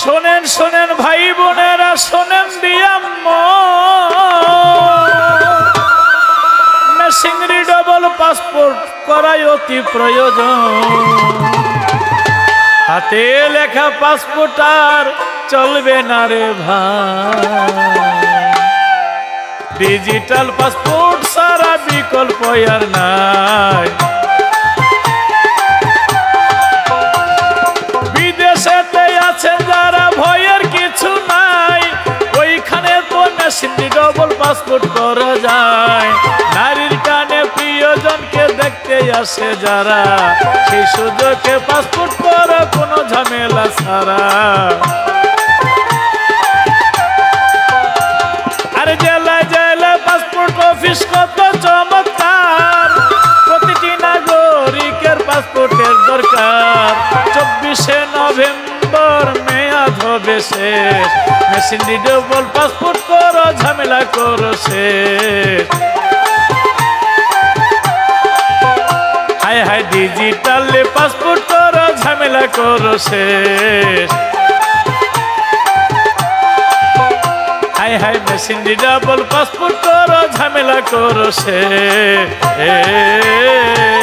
শোনেন শোনেন ভাই বোনেরা, শোনেন দিয়াম্ম, মেশিন রিডেবল পাসপোর্ট করাই অতি প্রয়োজন। হাতে লেখা পাসপোর্ট আর চলবে না রে ভাই, ডিজিটাল পাসপোর্ট সারা বিকল্প আর নাই। বিদেশেতে আছেন যারা ভয়ের কিছু নাই, ওইখানে তো মেশিন রিডেবল পাসপোর্ট করা যায়। নারীর টানে প্রিয়জনকে দেখতে আসে যারা, সেই সুযোগে পাসপোর্ট করা কোনো ঝামেলা ছাড়া। আর জেলায় জেলায় পাসপোর্ট অফিস কত চমৎকার, প্রতিটি নাগরিকের পাসপোর্টের দরকার। 24শে নভেম্বর মেয়াদ হবে শেষ, মেশিন রিডেবল পাসপোর্ট করো, ঝামেলা করো শেষ। হায় হায় ডিজিটাল পাসপোর্ট করো, ঝামেলা করো শেষ। হায় হায় মেশিন রিডেবল পাসপোর্ট করো, ঝামেলা করো শেষ।